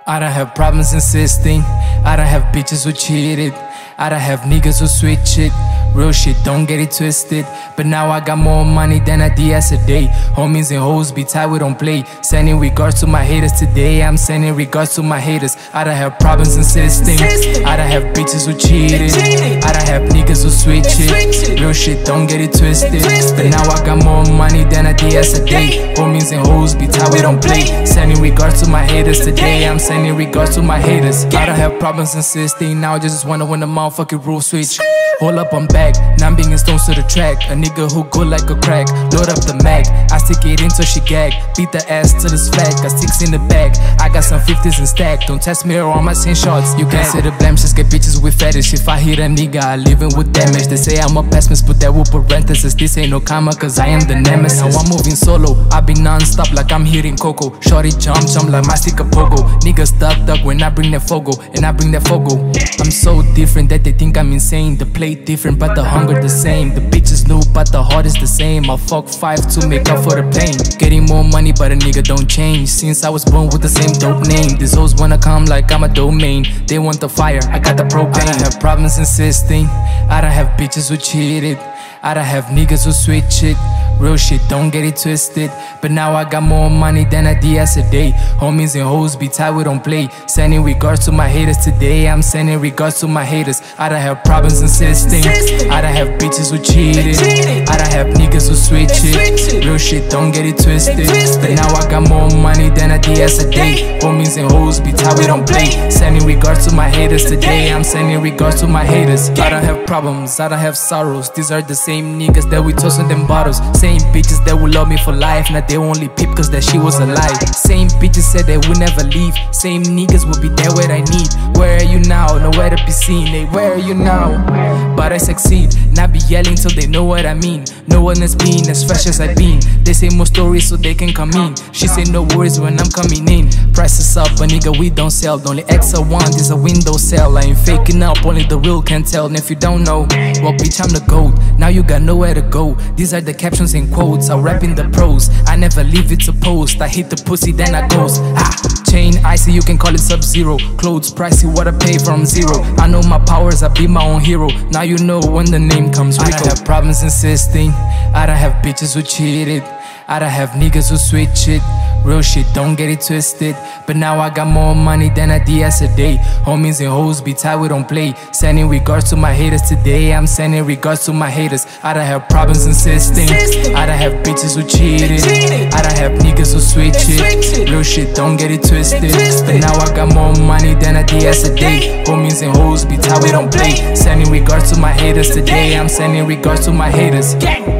I don't have problems insisting. I don't have bitches who cheated. I don't have niggas who switch it. Real shit, don't get it twisted. But now I got more money than I did yesterday. Homies and hoes be tight, we don't play. Sending regards to my haters today. I'm sending regards to my haters. I don't have problems insisting. I don't have bitches who cheated. I don't have niggas who switch it. Real shit, don't get it twisted. But now I got more money than I did yesterday. Homies and hoes be tight, we don't play. Sending regards to my haters today. I'm sending regards to my haters. I don't have problems insisting. Now I just wanna win the motherfucking rule switch. Hold up, I'm back. Now I'm bringing stones to the track. A nigga who go like a crack. Load up the mag. I stick it in till she gag. Beat the ass till it's flat. Got 6 in the bag. I got some 50s in stack. Don't test me or on my 10 shots. You can't say the blame. Just get bitches with fetish. If I hit a nigga, I leave him with damage. They say I'm a pessimist, but that will parenthesis. This ain't no karma, cause I am the nemesis. Now I'm moving solo. I be non-stop like I'm hitting Coco. Shorty jump like my stick a pogo. Niggas duck when I bring that fogo. And I bring that fogo. I'm so different that they think I'm insane. The play different, but the hunger the same. The bitches new, but the heart is the same. I'll fuck 5 to make up for the pain. Getting more money, but a nigga don't change. Since I was born with the same dope name. These hoes wanna come like I'm a domain. They want the fire, I got the propane. I don't have problems insisting. I don't have bitches who cheated. I don't have niggas who switch it. Real shit, don't get it twisted. But now I got more money than I did yesterday. Homies and hoes be tight, we don't play. Sending regards to my haters today. I'm sending regards to my haters. I don't have problems insisting. I don't have bitches who cheated. I don't have niggas who switch it. Real shit, don't get it twisted. But now I got more money than I did yesterday. Homies and hoes be tight, we don't play. Sending regards to my haters today. I'm sending regards to my haters. I don't have problems, I don't have sorrows. These are the same niggas that we toss in them bottles. Same bitches that will love me for life. Now they only peep cause that she was alive. Same bitches said they would never leave. Same niggas will be there where I need. Where are you now? Nowhere to be seen. Hey, where are you now? But I succeed. Not be yelling till they know what I mean. No one has been as fresh as I've been. They say more stories so they can come in. She say no worries when I'm coming in. Prices up, but nigga we don't sell. The only X I want is a window sell. I ain't faking up, only the real can tell. And if you don't know, well bitch I'm the GOAT. Now you got nowhere to go. These are the captions and quotes. I rap in the pros. I never leave it to post. I hit the pussy then I ghost. Chain icy, you can call it Sub-Zero. Clothes pricey, what I pay from zero. I know my powers, I be my own hero. Now you know when the name comes Rico. I don't have problems insisting. I don't have bitches who cheated. I don't have niggas who switch it. Real shit, don't get it twisted. But now I got more money than I did yesterday. Homies and hoes be tight, we don't play. Sending regards to my haters today. I'm sending regards to my haters. I don't have problems insisting. I don't have bitches who cheated. I don't have niggas who switch it. Real shit, don't get it twisted. But now I got more money than I did yesterday. Homies and hoes be tight, we don't play. Sending regards to my haters today. I'm sending regards to my haters.